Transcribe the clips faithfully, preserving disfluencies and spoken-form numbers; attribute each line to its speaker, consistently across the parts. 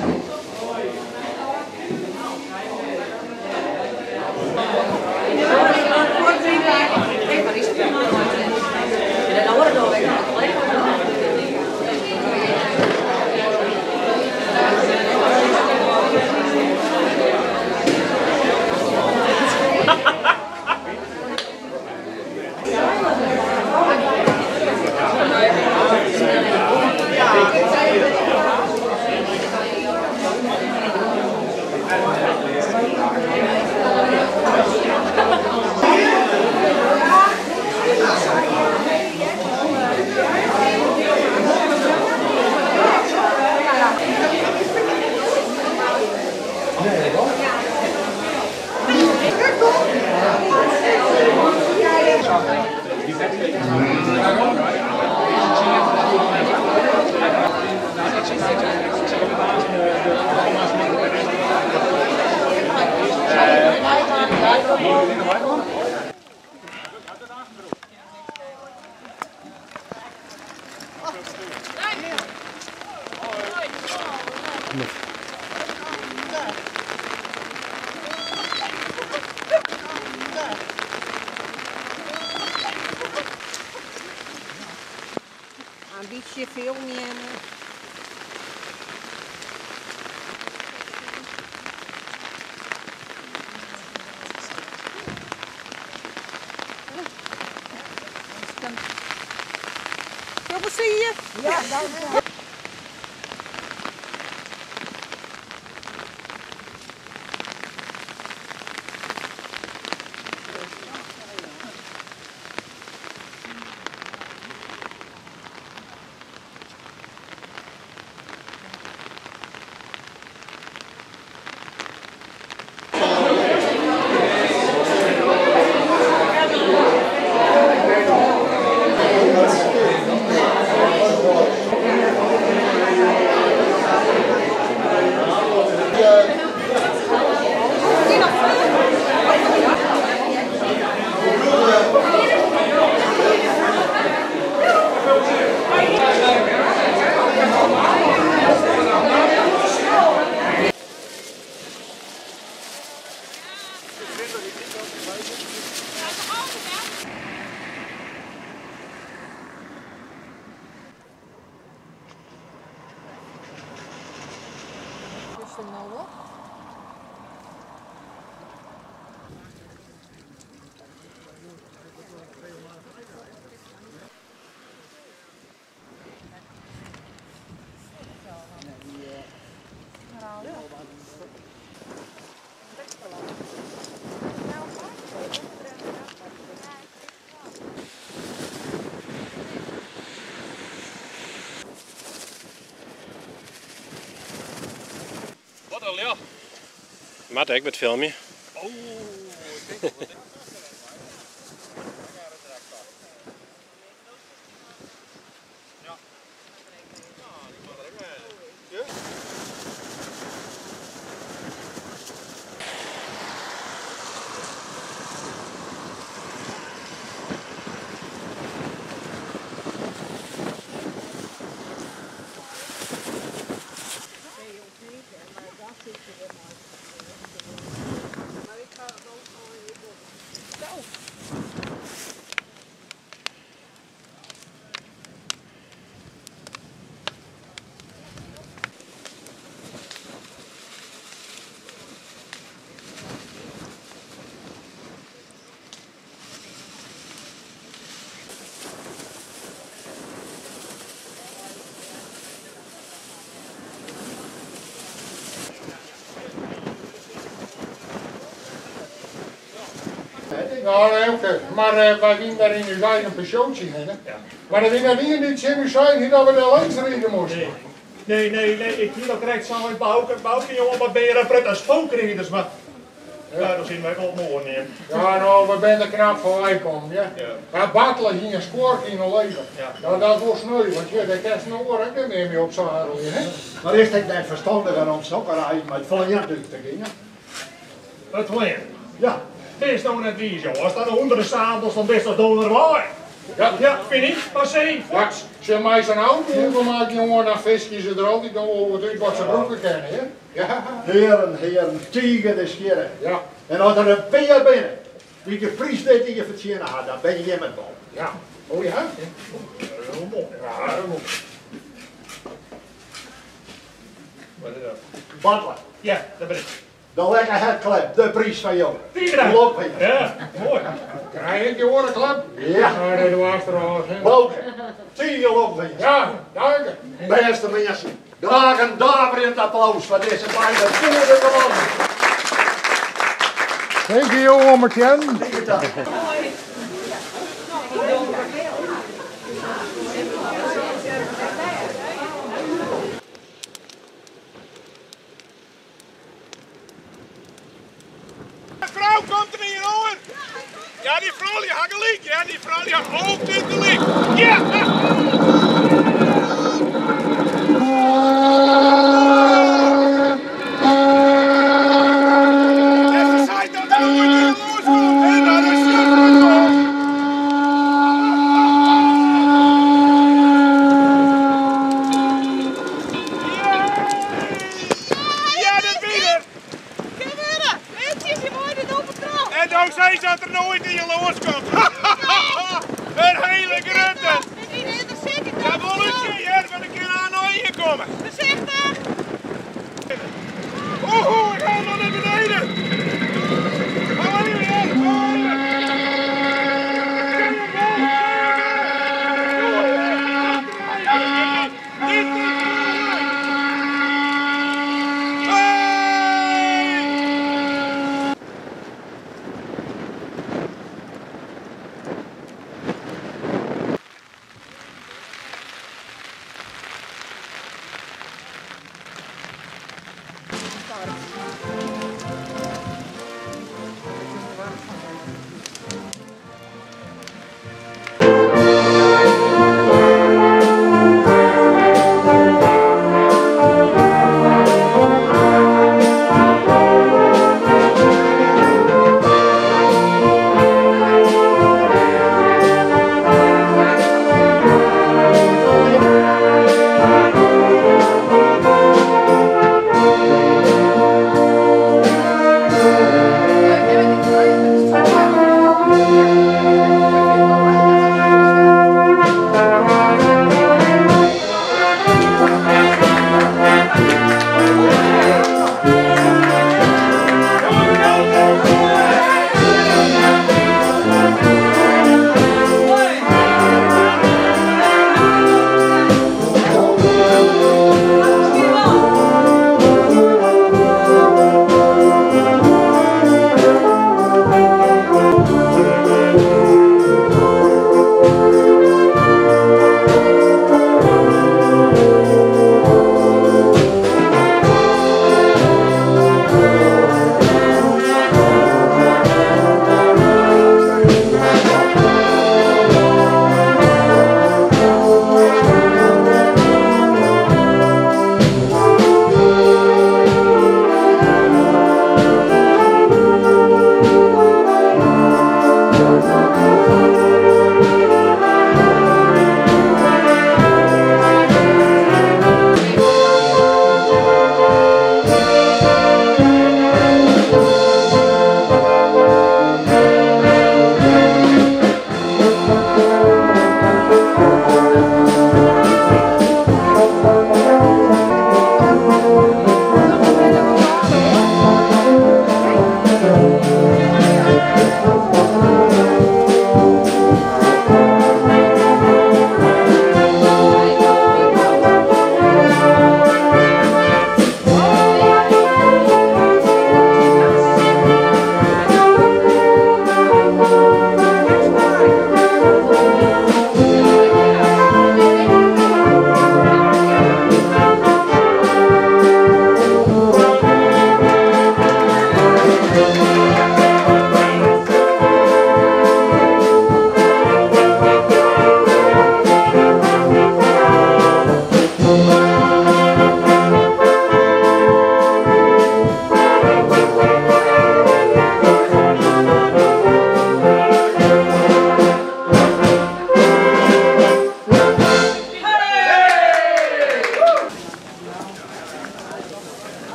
Speaker 1: Een beetje veel nemen. Veel plezier. Ja, dank je.
Speaker 2: Wat al ja?
Speaker 3: Matt, ik met filmpje.
Speaker 2: Oh, ik denk wel. Ja.
Speaker 4: Nou, oké. Maar uh, wij willen daar in uw eigen pensioentje heen. Ja. Maar dat wil dat hier niet in uw zijn dat we de langs rijden moesten.
Speaker 2: Nee, nee, nee, nee, ik hier nog recht zo in Bouwke, Bouwke jongen, wat ben je daar pret als spookrijders, maar... Ja, dan zien wij wel mooi neer.
Speaker 4: Ja, nou, we zijn er knap van wij komen, ja.
Speaker 2: Ja.
Speaker 4: Ja, battelen hier een spoor in een leven.
Speaker 2: Ja.
Speaker 4: Nou, dat was sneu, want je, dat kan een oor ook niet meer op zadel, hè.
Speaker 5: Maar is het niet verstandiger om stokkerij met vliegen te gingen?
Speaker 2: Wat wil je?
Speaker 5: Ja.
Speaker 2: Dit is nou net wie, joh. Als dat onder de zadels, dan best dat donderwaai. Ja, ja, vind ik. Passé.
Speaker 4: Ja, ze mij zijn auto overmaken, jongen, dan visjes ze er altijd nog over uit wat ze broeken kennen, hè? Ja.
Speaker 5: Heren, heren, tegen de scheren.
Speaker 4: Ja.
Speaker 5: En als er een peer binnen, die je prijs deed die je verdienen had, dan ben je met bal.
Speaker 4: Ja. Oh ja?
Speaker 2: Heel mooi.
Speaker 4: Ja, dat moet.
Speaker 2: Wat is dat?
Speaker 5: Butler,
Speaker 2: Ja, dat ben ik.
Speaker 5: de lekker headclap, de prijs van jou.
Speaker 2: Tien
Speaker 5: Loop hier.
Speaker 2: Ja, mooi.
Speaker 4: Krijg ik je orenklap?
Speaker 5: Ja.
Speaker 4: Nou, dat doen we achteraf, hè?
Speaker 5: Loop, zie je loop hier.
Speaker 4: Ja, dank je.
Speaker 5: Beste mensen, graag een daverend applaus voor deze beide goede gewonnen.
Speaker 4: Thank you, Ommertjen.
Speaker 5: Zie dat?
Speaker 2: Vrouw komt er hier hoor! Ja, die vrouw die had gelijk, ja, die vrouw die had altijd gelijk. Ja! Even zei dat er nooit meer loskomt, hè, dat is ja, de bieder! En dan zei ze dat er nooit in je loskomt. Een hele grutte. Ja, bolletje, hier ben ik hier aan naar hier komen. Oeh, ik ga nog naar beneden. Hou even, hier, hou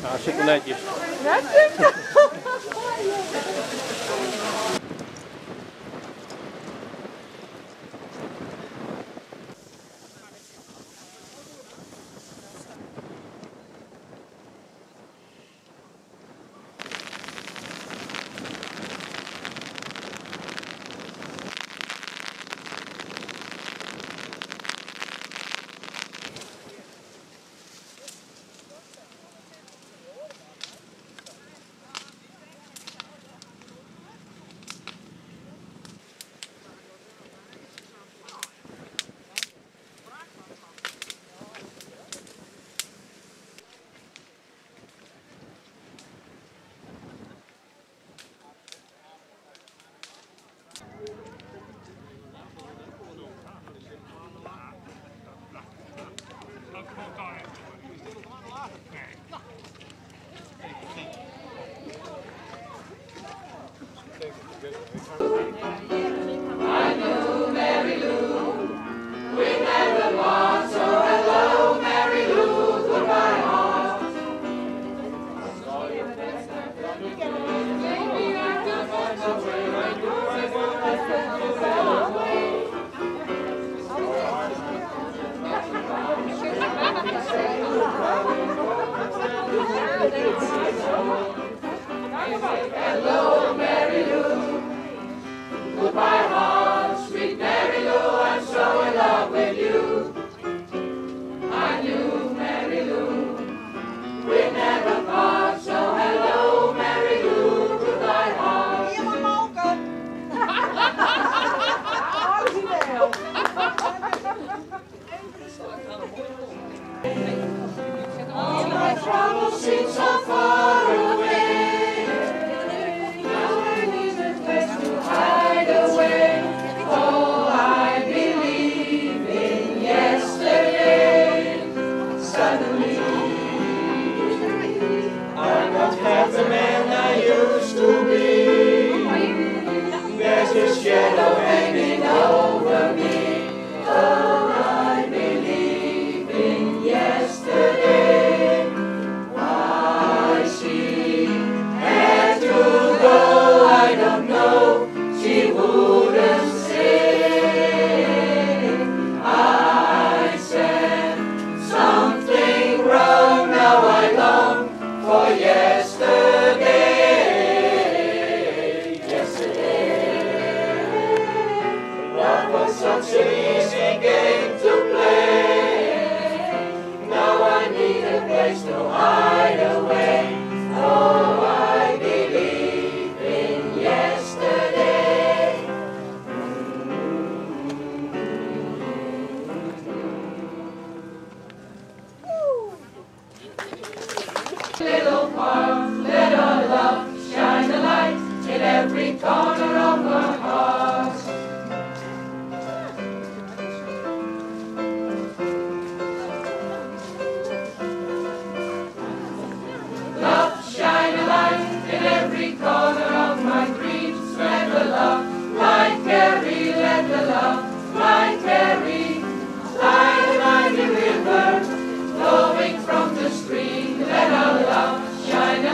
Speaker 3: Nou, super netjes.
Speaker 6: Hello, Mary Lou. Goodbye, heart, sweet Mary Lou. I'm so in love with you. I knew Mary Lou. We never part, so hello, Mary Lou. Goodbye, heart.
Speaker 1: Helemaal mogen. Origineel.
Speaker 6: All my troubles seem so far away. Now I need a place to hide away. Oh, I believe in yesterday. Suddenly, I'm not half the man I used to be. There's a shadow hanging over me. Oh, I believe in yesterday. I see. Had to go, I don't know. She wouldn't say. I said something wrong. Now I long for yesterday. Love was such an easy game to play. Now I need a place to hide away. Oh, I believe in yesterday. Little park, let our love shine a light in every corner of our hearts. Love, shine a light in every corner of my dreams. Let the love light carry, let the love light carry. Like a mighty river flowing from the stream. Let our love shine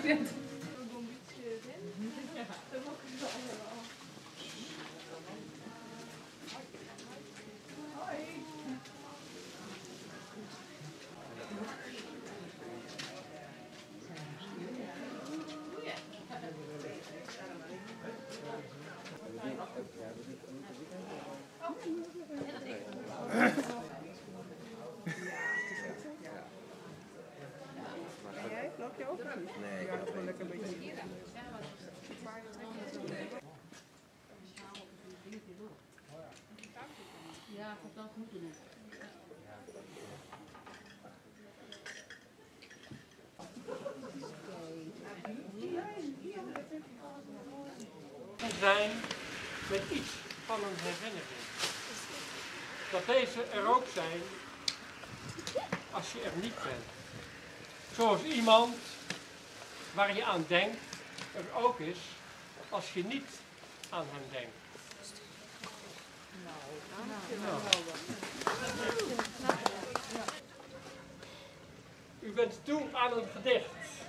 Speaker 6: Ja, ik heb dat goed doen.
Speaker 7: Zijn met iets van een herinnering. Dat deze er ook zijn als je er niet bent. Zoals iemand waar je aan denkt er ook is als je niet aan hem denkt. Nou. U bent toe aan een gedicht.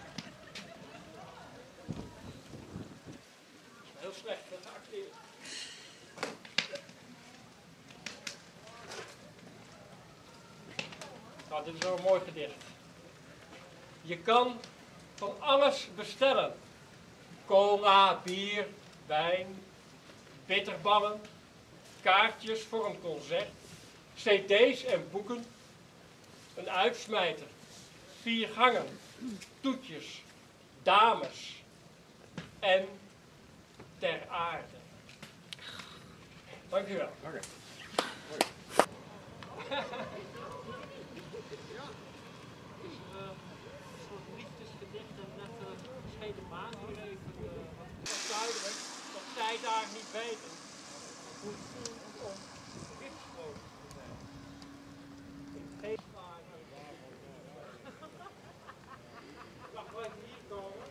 Speaker 7: Heel slecht geacteerd. Nou, dit is wel een mooi gedicht. Je kan van alles bestellen. Cola, bier, wijn, bitterballen, kaartjes voor een concert, cd's en boeken, een uitsmijter, vier gangen, toetjes, dames en ter aarde. Dank u wel. Okay. Een soort liefdesgedicht en net uh, de maan hier even uh, wat duidelijk dat zij daar niet weten hoe het voelt om gewichtsloos te zijn. In geen mag wel even hier komen.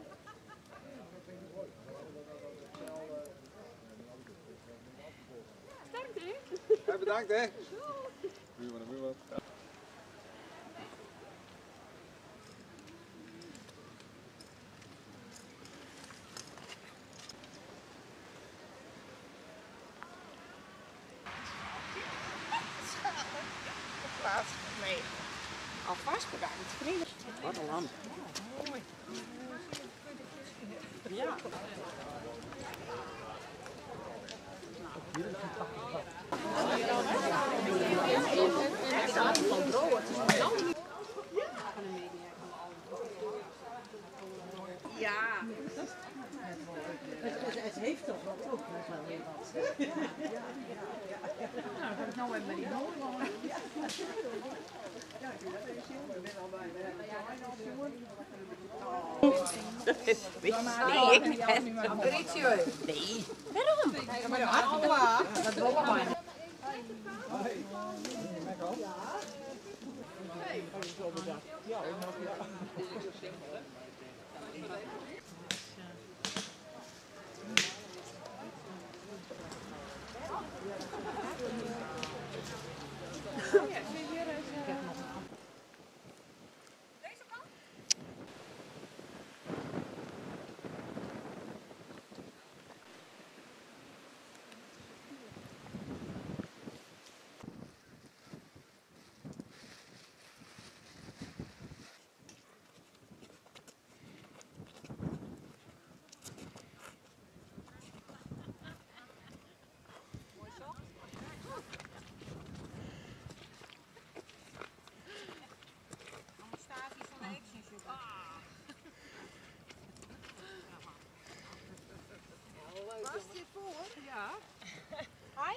Speaker 1: Bedankt, hè?
Speaker 8: Ja, bedankt, hè? Buurman en buurman.
Speaker 1: Nee. Alvast bedankt. Vrienden.
Speaker 8: Wat een lamp.
Speaker 1: Ja. Ja.
Speaker 9: Het, het heeft toch wat ook nog wel weer wat. Ja, ja, ja. Nou, dat heb ik nou even met die nood. Ja, ik ben even jongen. Ik ben al bij de
Speaker 1: Nee, ik niet. Apparitie. Nee. Waarom? Ja, maar Allah. Dat wil ik maar. Ja, ik mag ja. Dit is zo simpel, hè?
Speaker 10: Was dit voor? Ja. Hi?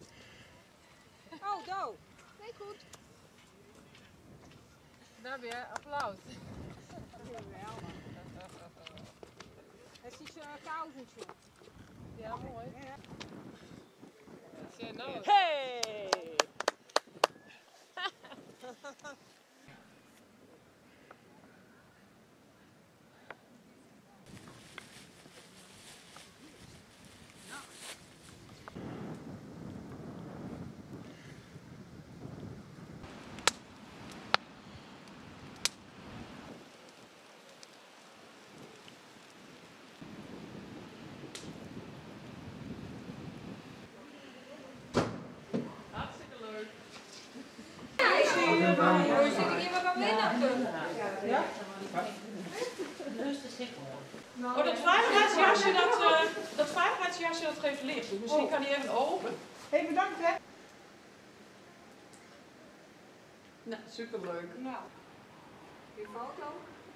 Speaker 10: Oh, do. Nee, goed. Daar weer, applaus. Het is een kousentje. Ja, mooi. Ja. Hey! hier wat aan winnen? Ja?
Speaker 11: Oh, dat veiligheidsjasje, dat, uh, dat veiligheidsjasje dat geeft licht. Dus misschien kan hij even open.
Speaker 9: Hé, bedankt hè.
Speaker 11: Nou, superleuk.
Speaker 10: Nou, je foto?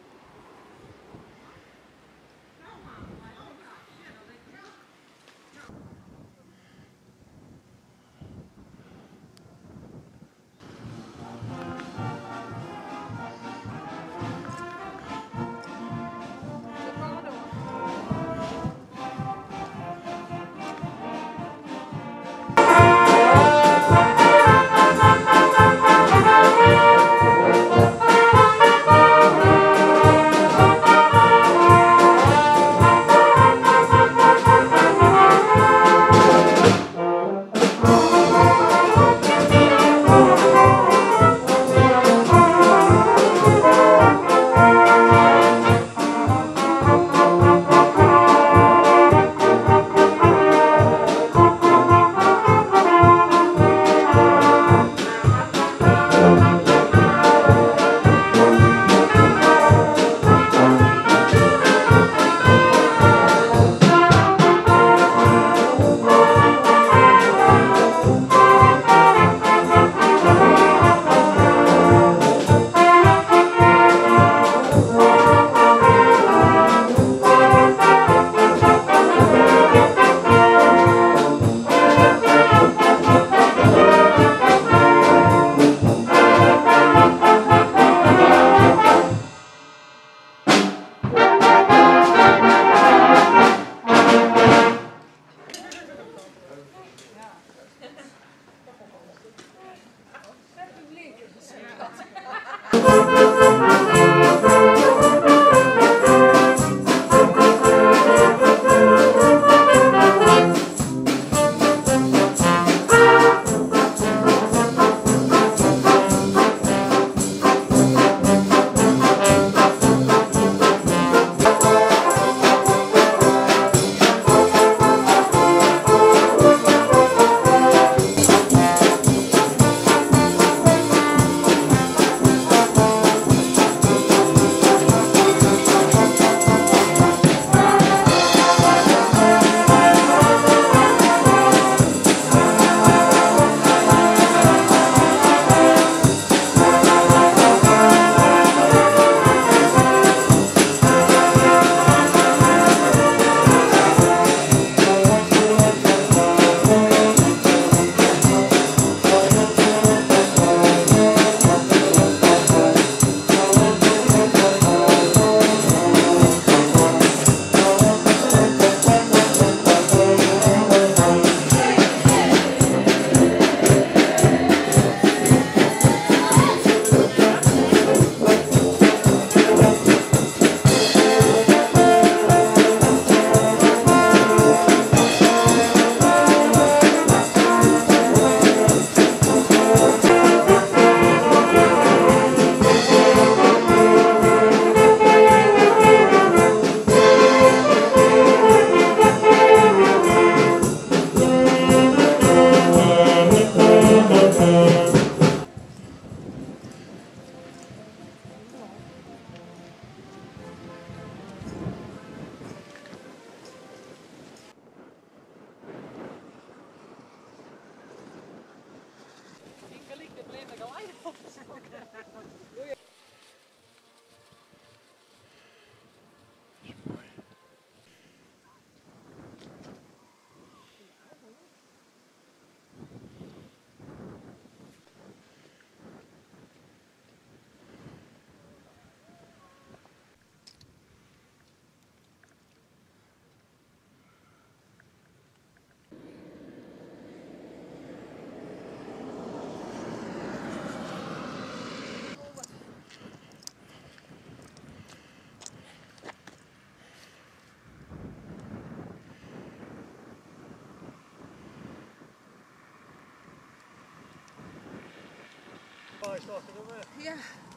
Speaker 10: Ja,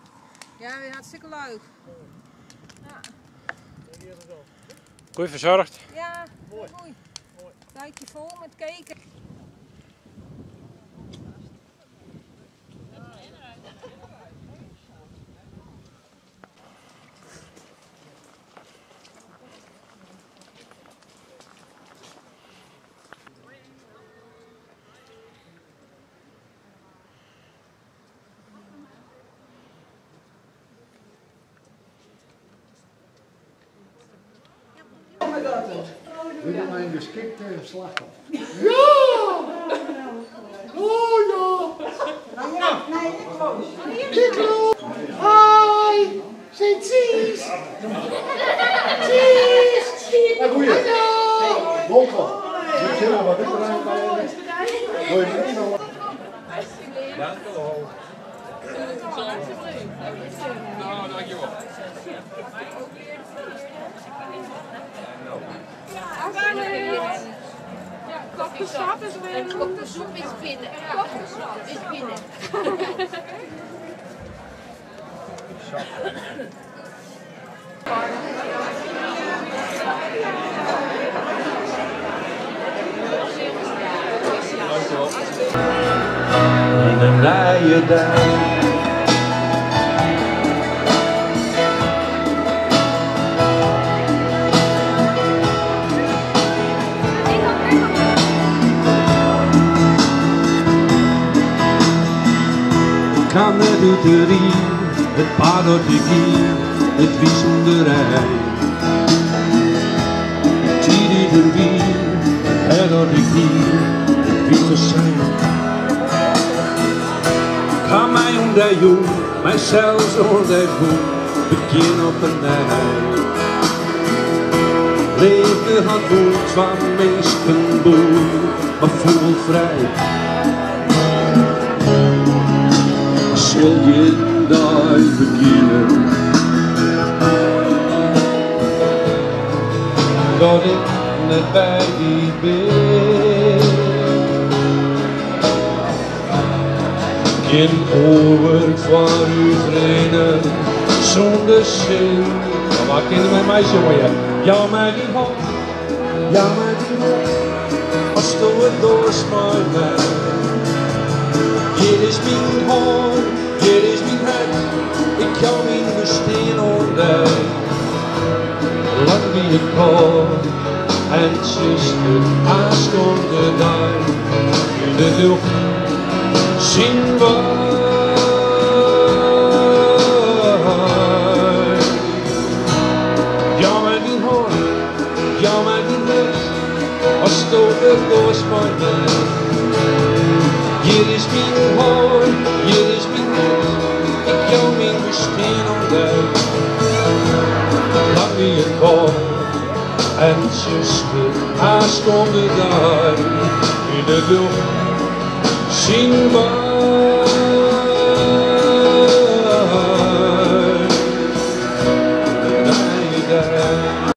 Speaker 10: ja, weer hartstikke leuk. Ja.
Speaker 3: Goed verzorgd?
Speaker 10: Ja, mooi. mooi. Kijkje vol met keken.
Speaker 4: Dit is mijn geschikte slachtoffer. Ja! Oh ja!
Speaker 9: Nee, ik kloos.
Speaker 4: Kiklo! Hi! Sint Ties! Ties! Een goeie! Bonko! Zit je wat ik eruit bij? Wil je niet nog?
Speaker 8: Dank u wel. Nou, dankjewel.
Speaker 10: Kopjesap is weer.
Speaker 1: En kopjessoep is binnen. Kopjesap is binnen.
Speaker 6: In een nije dag. Kan het uit de riem, het paard uit de kiem, het wiesenderij. Zie die er weer, het uit de kiem, het witte zijn. Ga mij om de jong, mij zelfs om de boek, begin op een nij. Leven had woord van meesten boer, maar voel vrij. Zul je daar beginnen, dat ik net bij die ben. Geen oorwerk van u vrienden, zonder zin. Maar wat kinderen met mij zongen, ja mij die hand, ja mij die hand, als door het doorsmaait mij. Hier is mijn hand, hier is mijn hart, ik kan mijn bestaan onder. Lang wie ik kom, en zuster, aanstonde daar, in de lucht, zien wij. Ja mij die hand, ja mij die hart, als door het doorsmaait mij. Hier is mijn hand, hier is mijn hart, ik jou mijn bestaan ontdekt. Lang wie ik kom, en zuster, haar stonden daar, in de lucht, zien wij.